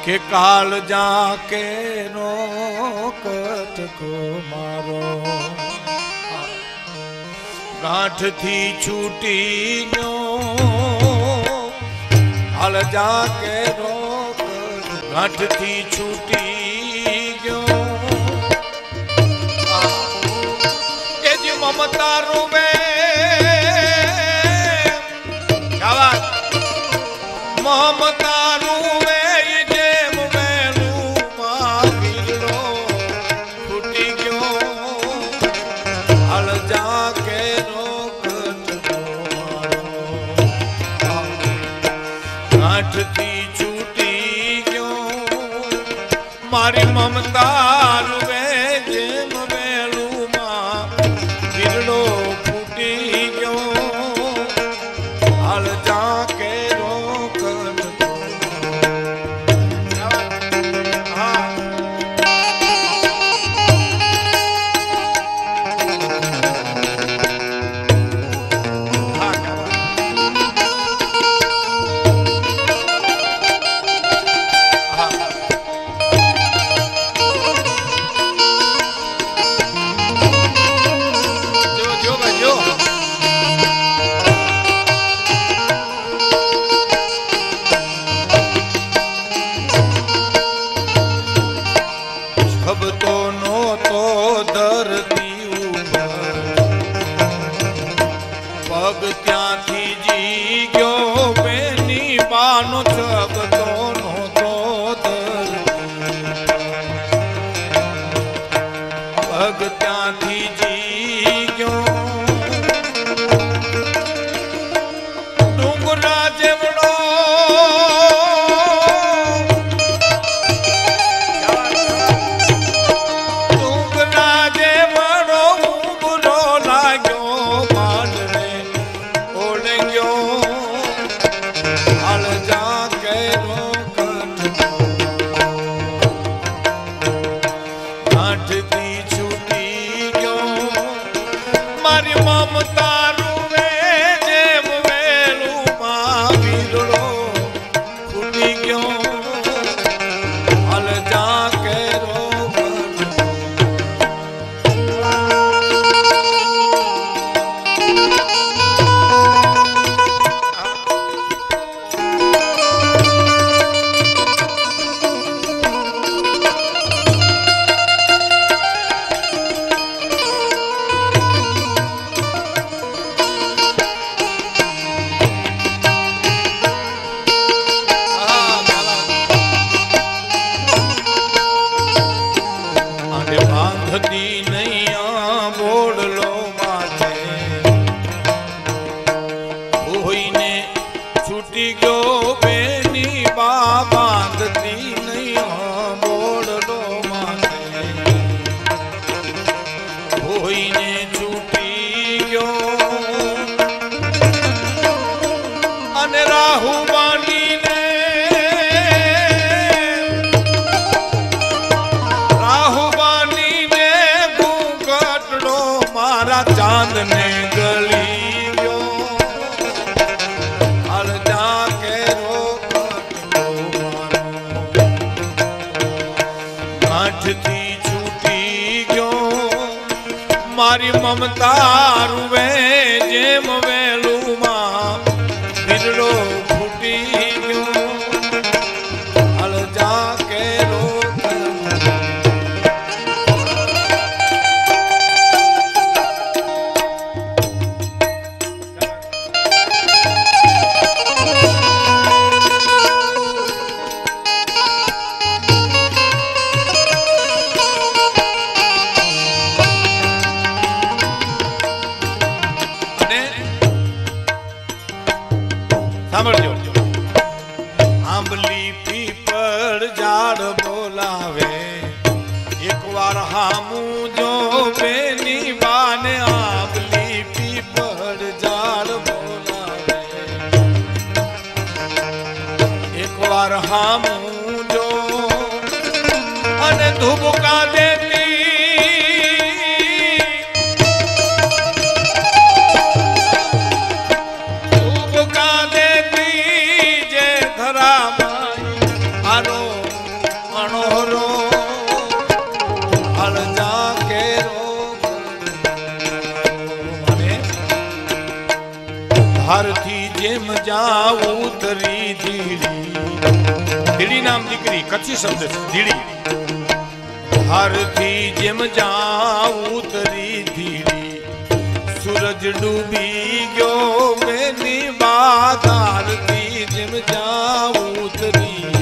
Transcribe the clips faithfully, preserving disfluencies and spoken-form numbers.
કે કાળ જાકે રોકત કો મારો ગાંઠ થી છૂટી ગયો કાળ જાકે રોકત ગાંઠ થી છૂટી ગયો એ જે મમતા રૂબે મમતા રૂબે छूटी गयो मारी ममता रुवे जेम वेलू मां गिरड़ो फूटी गयो हाल जाके रोकन चांद ने गली गयो हाल जाके गांठ थी छूटी गयो मारी ममता रुवे जेम वेलू मां बिरड़ो फूटी गयो हाल जाके आंबली पीपल झाड़ बोलावे एक बार हामू जो बेनी बाने आंबली पीपल झाड़ बोलावे एक बार हामू जो अने धुबका देती धुबका देती जे धरा माई आरो હારથી જેમ જાઉં ઉતરી ધીડી ધીડી નામ દીકરી કચ્છી શબ્દ છે ધીડી હારથી જેમ જાઉં ઉતરી ધીડી સૂરજ ડૂબી ગયો મેની બાત હારથી જેમ જાઉં ઉતરી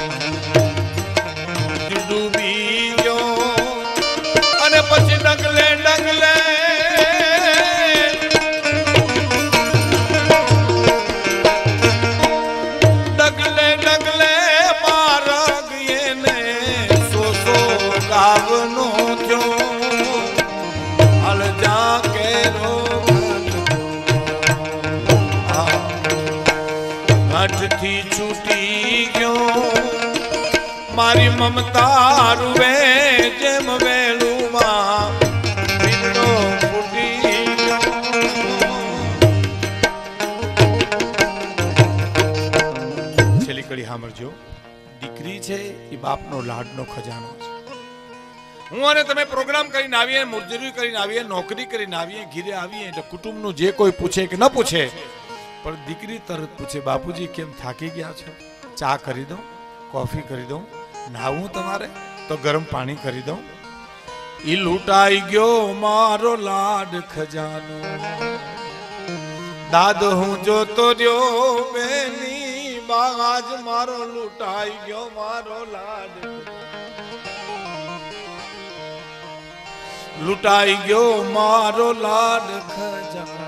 ડૂબી ગયો અને પછી ડગલે ડગલે થી છૂટી ગયો મારી મમતા રૂવે જેમ વેલુમાં પીંડો ફૂટી ગયો. છેલ્લી કડી સાંભળજો. દીકરી છે એ બાપનો લાડનો ખજાનો છે. હું અને તમે પ્રોગ્રામ કરીને આવીએ, મજૂરી કરીને આવીએ, નોકરી કરીને આવીએ, ઘીરે આવીએ એટલે કુટુંબનું જે કોઈ પૂછે કે ન પૂછે પણ દીકરી તરત પૂછે બાપુજી કેમ થાકી ગયા છો, ચા કરી દઉં, કોફી કરી દઉં, નાવું તમારે તો ગરમ પાણી કરી દઉં. ઈ લૂંટાઈ ગયો મારો લાડ ખજાનો દાદ હું જોતો રહ્યો બેની બાજ મારો લૂંટાઈ ગયો મારો લાડ લૂંટાઈ ગયો મારો લાડ ખજાનો.